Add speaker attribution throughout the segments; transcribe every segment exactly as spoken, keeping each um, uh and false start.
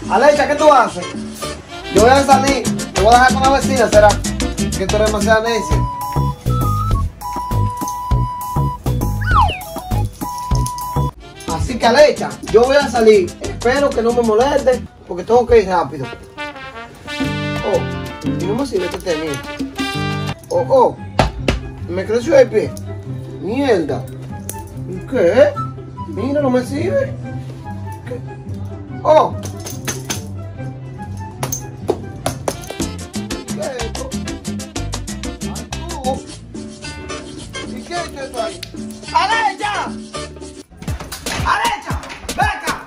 Speaker 1: Alecha, ¿qué tú haces? Yo voy a salir, te voy a dejar con la vecina, ¿será? Que tú eres demasiada necia. Así que Alecha, yo voy a salir. Espero que no me moleste, porque tengo que ir rápido. Oh, y no me sirve este tenis. Oh, oh, me creció el pie. Mierda. ¿Qué? Mira, no me sirve. ¿Qué? Oh. ¿Qué es esto? Ay, tú. ¿Y qué es esto ahí? ¡Alecha! ¡Alecha! ¡Ven acá!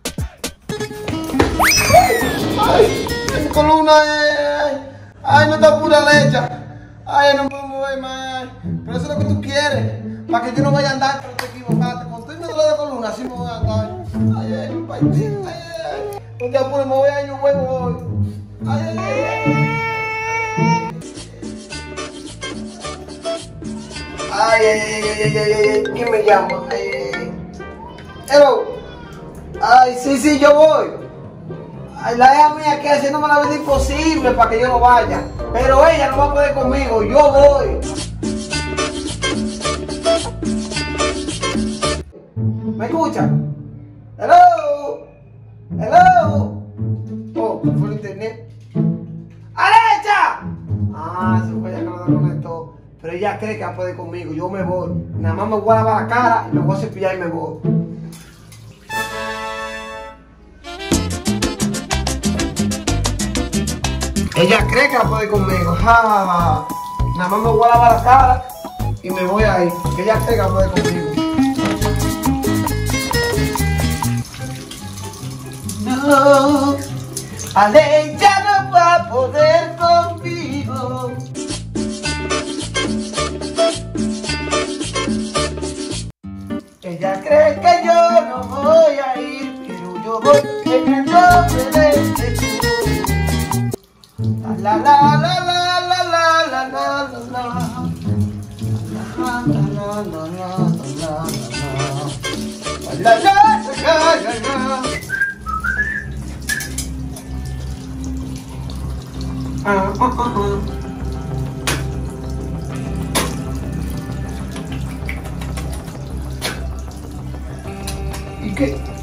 Speaker 1: ¡Ay! Mi columna, eh. ¡Ay, no está pura lecha! ¡Ay, no puedo mover más! Pero eso es lo que tú quieres. Para que yo no vaya a andar, pero te equivocaste. Cuando estoy medio de columna, así me voy a andar. ¡Ay, ay, mi país! ¡Ay, ay! No te apures, me voy a ir un huevo hoy. ¡Ay, ay, ay! ¡Ay, ay, ay, ay, ay, ay! ¿Quién me llama? ¡Ay, ay, ay! ¡Hello! ¡Ay, sí, sí, yo voy! Ay, la hija mía que haciéndome la vida imposible para que yo no vaya. Pero ella no va a poder conmigo, yo voy. ¿Me escucha? Hello. Hello. Oh, ¿me fue el internet? ¡Alecha! Ah, se fue ella que no la conectó. Pero ella cree que va a poder conmigo, yo me voy. Nada más me voy a lavar la cara y me voy a cepillar y me voy. Ella cree que va a poder conmigo. Ja, ja, ja. Nada más me voy a lavar la cara y me voy a ir. Que ella cree que va a poder conmigo. No, Alecha no va a poder conmigo. Ella cree que yo no voy a ir, pero yo voy en el nombre de Jesús. La la la la la la la la la la la la la. Ah, ah, ah, ah. ¿Y qué?